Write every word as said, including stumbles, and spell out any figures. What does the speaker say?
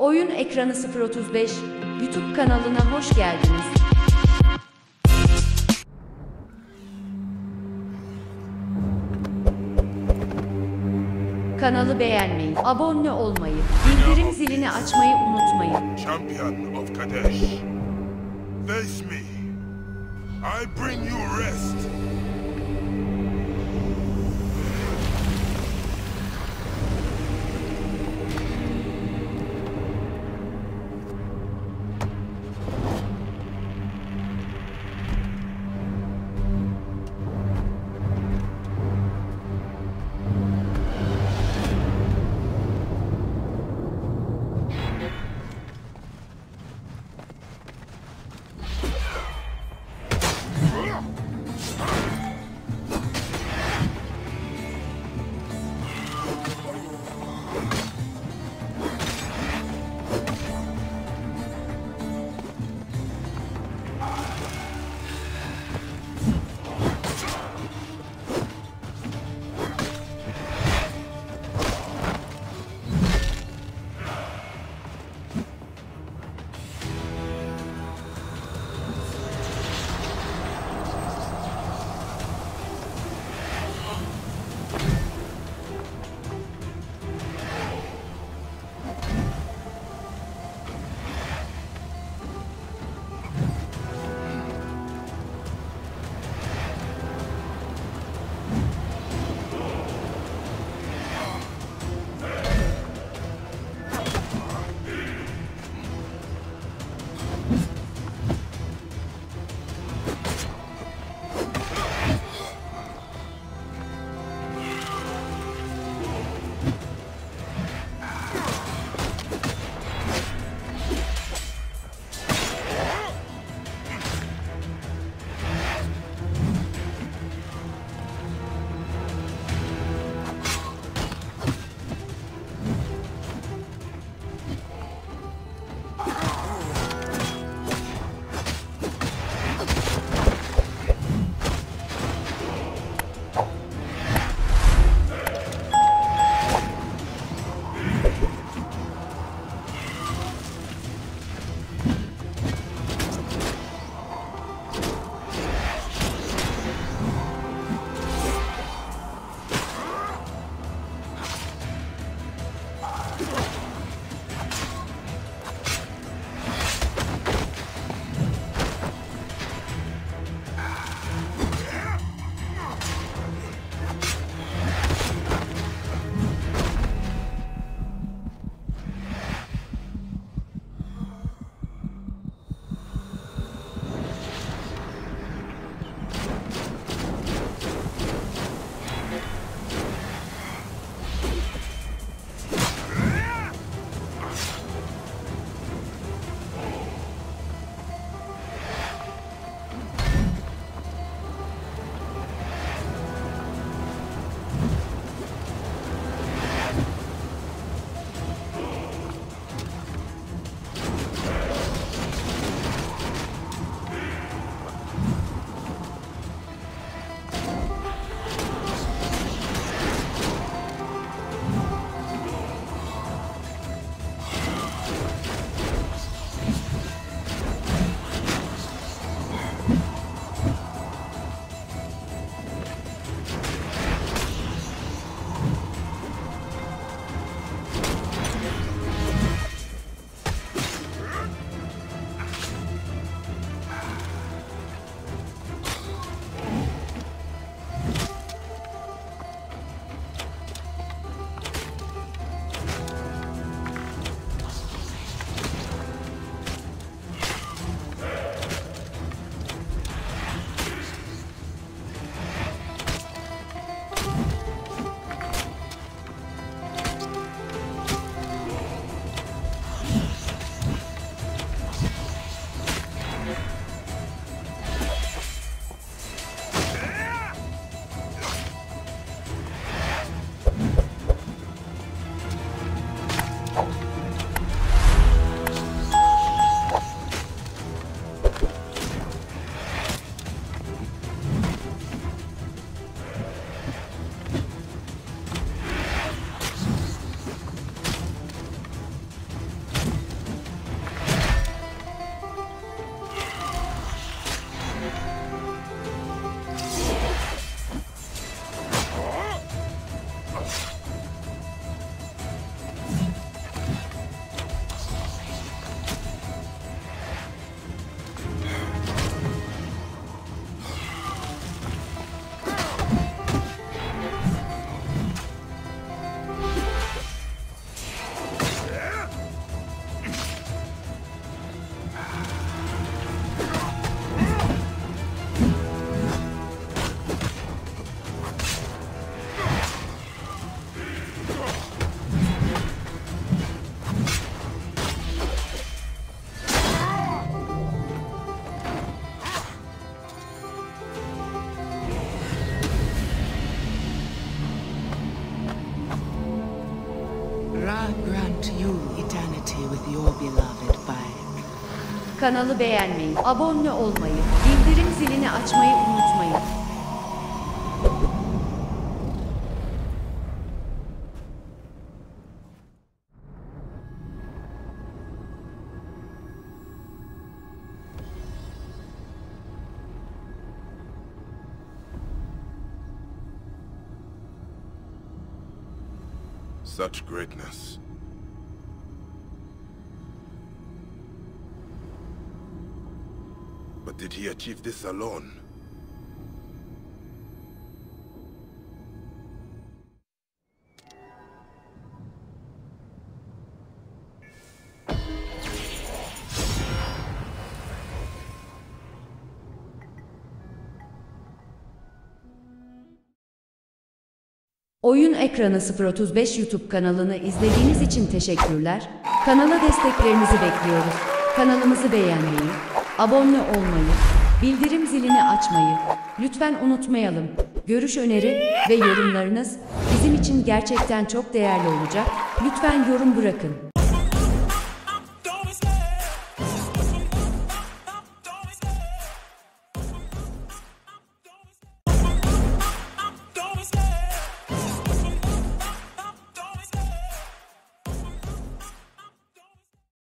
Oyun Ekranı sıfır otuz beş YouTube kanalına hoş geldiniz. Kanalı beğenmeyi, abone olmayı, bildirim zilini açmayı unutmayın. Champion of Kadesh, face me. I bring you rest. with your beloved bike. Kanalı beğenmeyi, abone olmayı, bildirim zilini açmayı unutmayın. Such greatness. But did he achieve this alone? Oyun Ekranı sıfır otuz beş YouTube kanalını izlediğiniz için teşekkürler. Kanala desteklerinizi bekliyoruz. Kanalımızı beğenmeyi, abone olmayı, bildirim zilini açmayı lütfen unutmayalım. Görüş, öneri ve yorumlarınız bizim için gerçekten çok değerli olacak. Lütfen yorum bırakın.